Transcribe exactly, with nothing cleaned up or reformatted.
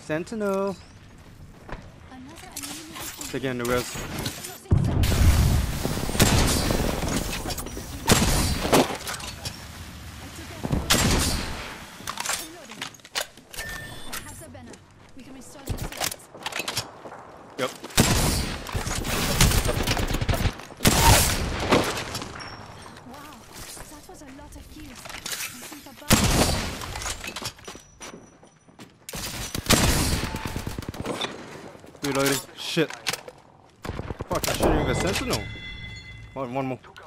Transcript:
Sentinel. Taking the res. Yep. Wow, that was a lot of kills. I think about Reloading. Shit. Fuck, I shouldn't even get Sentinel. One, one more.